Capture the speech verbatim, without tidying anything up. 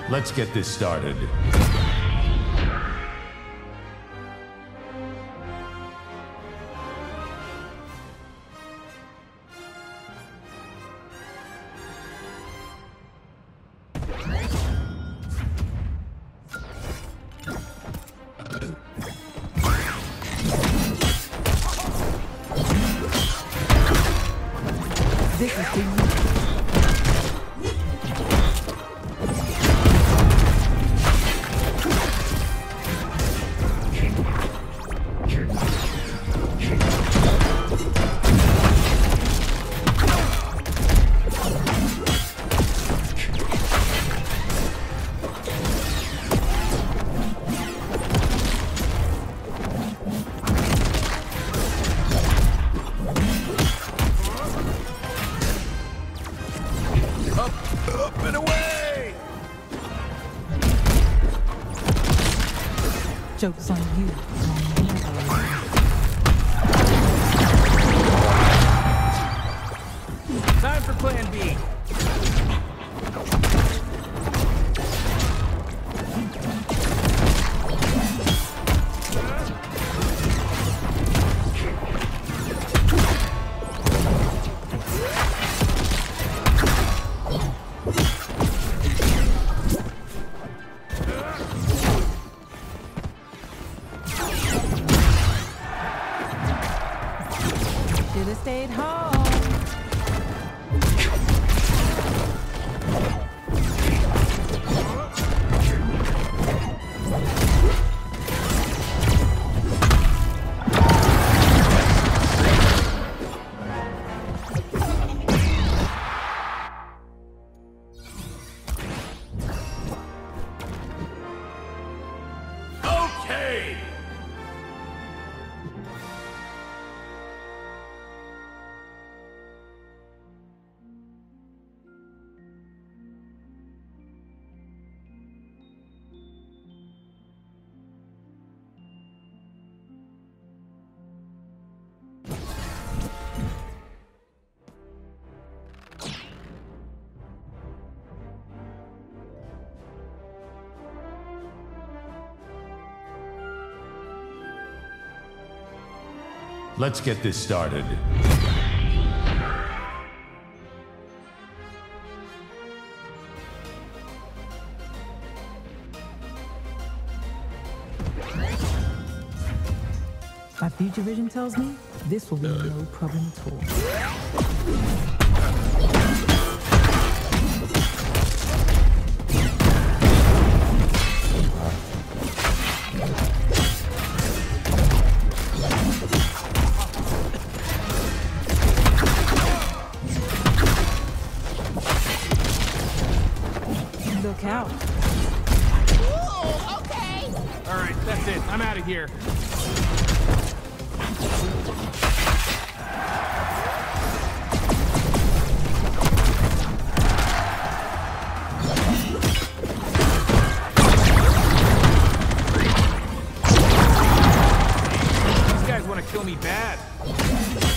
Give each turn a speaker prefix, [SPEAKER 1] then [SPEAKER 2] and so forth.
[SPEAKER 1] Let's get this started.
[SPEAKER 2] This is the
[SPEAKER 1] Up and away!
[SPEAKER 2] joke's on you.
[SPEAKER 3] Time for plan B.
[SPEAKER 2] Should have stayed home.
[SPEAKER 1] Okay! Let's get this started.
[SPEAKER 2] My future vision tells me this will be no problem at all. Look out.
[SPEAKER 4] Ooh, okay.
[SPEAKER 3] All right, that's it. I'm out of here. These guys want to kill me bad.